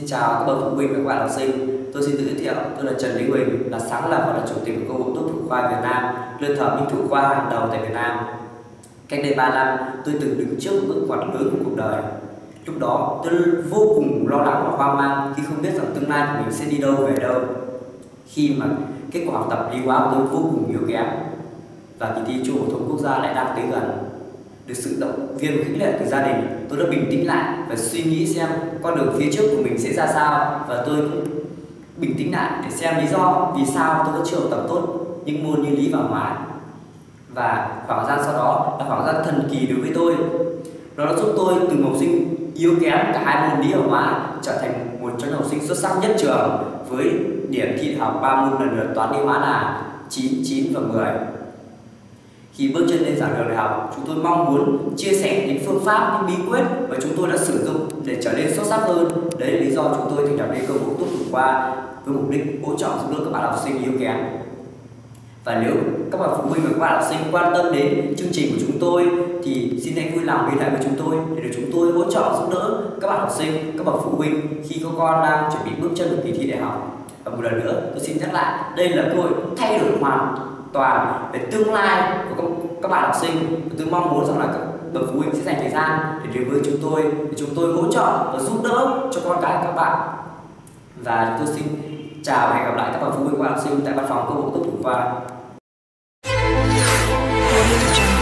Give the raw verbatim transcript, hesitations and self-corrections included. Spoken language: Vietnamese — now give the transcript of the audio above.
chào các bậc phụ huynh và các bạn học sinh. Tôi xin tự giới thiệu, tôi là Trần Lý Huỳnh, là sáng lập và là chủ tịch của câu lạc bộ tốt thủ khoa Việt Nam, lựa thợ minh thủ khoa hàng đầu tại Việt Nam. Cách đây ba năm, tôi từng đứng trước một bước ngoặt lớn của cuộc đời. Lúc đó, tôi vô cùng lo lắng và hoang mang khi không biết rằng tương lai của mình sẽ đi đâu về đâu. Khi mà kết quả học tập lý hóa của tôi vô cùng yếu kém và kỳ thi Trung học phổ thông quốc gia lại đang tới gần. Được sự động viên và khích lệ từ gia đình, tôi đã bình tĩnh lại và suy nghĩ xem con đường phía trước của mình sẽ ra sao, và tôi cũng bình tĩnh lại để xem lý do vì sao tôi vẫn chưa học tập tốt những môn như lý và hóa. Và khoảng thời gian sau đó là khoảng thời gian thần kỳ đối với tôi. Nó đã giúp tôi từ một học sinh yếu kém cả hai môn lý và hóa trở thành một trong những học sinh xuất sắc nhất trường với điểm thi đại học ba môn lần lượt toán lý hóa là chín, chín và mười. Khi bước chân lên giảng đường đại học, chúng tôi mong muốn chia sẻ những phương pháp, những bí quyết mà chúng tôi đã sử dụng để trở nên xuất sắc hơn. Đấy là lý do chúng tôi thành lập nên câu lạc bộ tốt thủ khoa với mục đích hỗ trợ giúp đỡ các bạn học sinh yếu kém. Và nếu các bạn phụ huynh và các bạn học sinh quan tâm đến chương trình của chúng tôi thì xin hãy vui lòng liên hệ với chúng tôi để được chúng tôi hỗ trợ giúp đỡ các bạn học sinh, các bậc phụ huynh khi các con đang chuẩn bị bước chân vào kỳ thi đại học. Và một lần nữa, tôi xin nhắc lại, đây là cơ hội thay đổi hoàn toàn về tương lai của các, các bạn học sinh. Tôi mong muốn rằng là các bậc phụ huynh sẽ dành thời gian để đến với chúng tôi, để chúng tôi hỗ trợ và giúp đỡ cho con cái các bạn. Và tôi xin chào và hẹn gặp lại các bậc phụ huynh và học sinh tại văn phòng câu lạc bộ tốt thủ khoa.